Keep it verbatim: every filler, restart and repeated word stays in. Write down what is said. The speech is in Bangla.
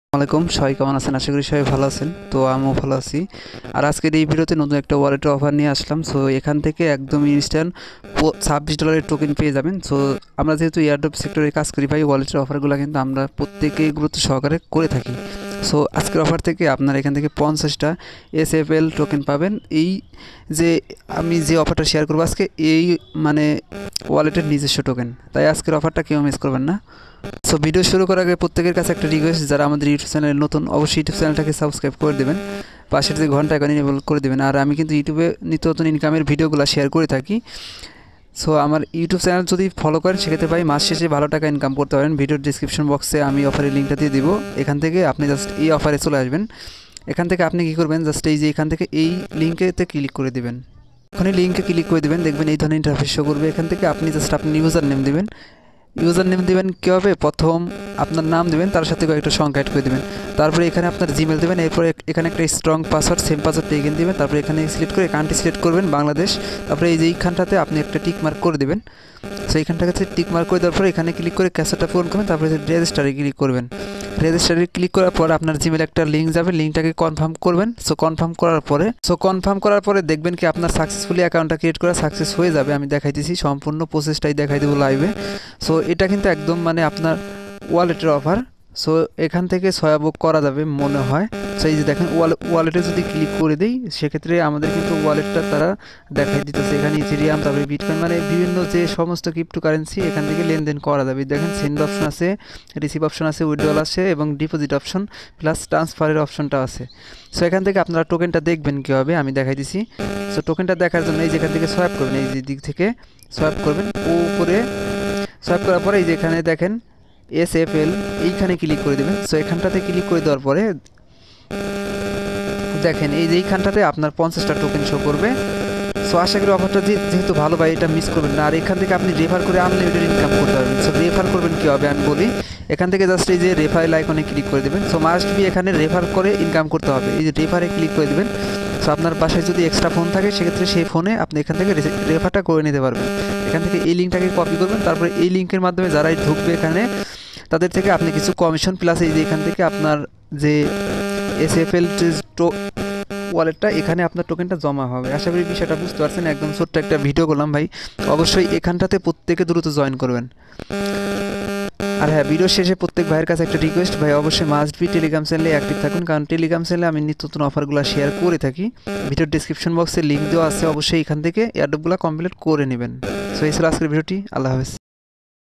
আসসালামাইকুম, সবাই কেমন আছেন? আশা করি সবাই ভালো আছেন। তো আমিও ভালো আছি। আর আজকের এই ভিডিওতে নতুন একটা ওয়ালেটের অফার নিয়ে আসলাম। সো এখান থেকে একদম ইনস্ট্যান্ট ছাব্বিশ ডলারের টোকেন পেয়ে যাবেন। সো আমরা যেহেতু এয়ারড্রপ সেক্টরে কাজ করি ভাই, ওয়ালেটের অফারগুলো কিন্তু আমরা প্রত্যেকেই গুরুত্ব সহকারে করে থাকি। সো আজকের অফার থেকে আপনারা এখান থেকে পঞ্চাশটা এস এফ এল টোকেন পাবেন। এই যে আমি যে অফারটা শেয়ার করবো আজকে, এই মানে ওয়ালেটের নিজস্ব টোকেন, তাই আজকের অফারটা কেউ মিস করবেন না। সো ভিডিও শুরু করার আগে প্রত্যেকের কাছে একটা রিকোয়েস্ট, যারা আমাদের ইউটিউব চ্যানেলে নতুন অবশ্যই ইউটিউব চ্যানেলটাকে সাবস্ক্রাইব করে দেবেন, পাশের যে ঘন্টা আইকন এনেবল করে দেবেন। আর আমি কিন্তু ইউটিউবে নিত্য নতুন ইনকামের ভিডিওগুলো শেয়ার করে থাকি। সো আমার ইউটিউব চ্যানেল যদি ফলো করেন সেক্ষেত্রে ভাই মাস শেষে ভালো টাকা ইনকাম করতে পারেন। ভিডিওর ডিসক্রিপশন বক্সে আমি অফারের লিঙ্কটা দিয়ে দিব, এখান থেকে আপনি জাস্ট এই অফারে চলে আসবেন। এখান থেকে আপনি কী করবেন, জাস্ট এই যে এখান থেকে এই লিঙ্কেতে ক্লিক করে দেবেন। ওখানে লিঙ্কে ক্লিক করে দেবেন, দেখবেন এই ধরনের ইন্টারফেস শো করবে। এখান থেকে আপনি জাস্ট আপনি ইউজার নেম দেবেন। ইউজার নেম দেবেন কীভাবে, প্রথম আপনার নাম দেবেন, তার সাথে কয়েকটা সংখ্যা অ্যাড করে দেবেন। তারপরে এখানে আপনার জিমেল দেবেন, এরপরে এখানে একটা স্ট্রং পাসওয়ার্ড, সেম পাসওয়ার্ডটা এখানে দেবেন। তারপরে এখানে সিলেক্ট করে কান্ট্রি সিলেক্ট করবেন বাংলাদেশ। তারপরে এই যে এইখানটাতে আপনি একটা টিক মার্ক করে দেবেন। সো এইখানটাতে টিক মার্ক করে দেওয়ার পরে এখানে ক্লিক করে ক্যাপচাটা পূরণ করবেন। তারপরে রেজিস্টারে ক্লিক করবেন। রেজিস্টারে ক্লিক করার পর আপনার জিমেলে একটা লিঙ্ক যাবে, লিঙ্কটাকে কনফার্ম করবেন। সো কনফার্ম করার পরে সো কনফার্ম করার পরে দেখবেন কি আপনার সাকসেসফুলি অ্যাকাউন্টটা ক্রিয়েট করা সাকসেস হয়ে যাবে। আমি দেখাইতেছি, সম্পূর্ণ প্রসেসটাই দেখাই দেবো লাইভে। সো এটা কিন্তু একদম মানে আপনার ওয়ালেটের অফার। সো এখান থেকে ছয় বুক করা যাবে মনে হয়। সো এই যে দেখেন ওয়ালেটে যদি ক্লিক করে দিই, সেক্ষেত্রে আমাদের কিন্তু ওয়ালেটটা তারা দেখাই দিতেছে। এখানে ইথেরিয়াম, তারপরে বিটকয়েন, মানে বিভিন্ন যে সমস্ত ক্রিপ্টো কারেন্সি এখান থেকে লেনদেন করা যাবে। দেখেন সেন্ড অপশন আছে, রিসিভ অপশন আছে, উইথড্রল আছে এবং ডিপোজিট অপশন প্লাস ট্রান্সফারের অপশনটা আছে। সো এখান থেকে আপনারা টোকেনটা দেখবেন কীভাবে আমি দেখাই দিছি। সো টোকেনটা দেখার জন্য এই যে এখান থেকে সোয়াইপ করবেন, এই যে দিক থেকে সোয়াইপ করবেন, ও উপরে সোয়াইপ করার পরে এই যে এখানে দেখেন এস এফ এল, এইখানে ক্লিক করে দেবেন। সো এখানটাতে ক্লিক করে দেওয়ার পরে দেখেন এই যে এইখানটাতে আপনার পঞ্চাশটা টোকেন শো করবে। সো আশা করি অফারটা যেহেতু ভালো ভাই, এটা মিস করবেন না। আর এখান থেকে আপনি রেফার করে আনলিমিটেড ইনকাম করতে পারবেন। সো রেফার করবেন কী হবে আমি বলি, এখান থেকে জাস্ট এই যে রেফারেল আইকনে ক্লিক করে দেবেন। সো মাস্ট বি এখানে রেফার করে ইনকাম করতে হবে, এই যে রেফারে ক্লিক করে দেবেন। সো আপনার বাসায় যদি এক্সট্রা ফোন থাকে সেক্ষেত্রে সেই ফোনে আপনি এখান থেকে রেফারটা করে নিতে পারবেন। এখান থেকে এই লিঙ্কটাকে কপি করবেন, তারপরে এই লিঙ্কের মাধ্যমে যারাই ঢুকবে এখানে তাদের থেকে আপনি কিছু কমিশন প্লাস এই যে এখান থেকে আপনার যে এস এফ এল ওয়ালেটটা, এখানে আপনার টোকেনটা জমা হবে। আশা করি বিষয়টা বুঝতে পারছেন। একদম ছোট্ট একটা ভিডিও করলাম ভাই, অবশ্যই এখানটাতে প্রত্যেকে দ্রুত জয়েন করবেন। আর হ্যাঁ, ভিডিও শেষে প্রত্যেক ভাইয়ের কাছে একটা রিকোয়েস্ট, ভাই অবশ্যই মাস্ট বি টেলিগ্রাম চ্যানেলে অ্যাক্টিভ থাকুন, কারণ টেলিগ্রাম চ্যানেলে আমি নিত্য নতুন অফারগুলো শেয়ার করে থাকি। ভিডিওর ডিসক্রিপশন বক্সে লিঙ্ক দেওয়া আছে, অবশ্যই এখান থেকে এয়ারড্রপগুলো কমপ্লিট করে নেবেন। সো এই ছিল আজকের ভিডিওটি। আল্লাহ হাফেজ।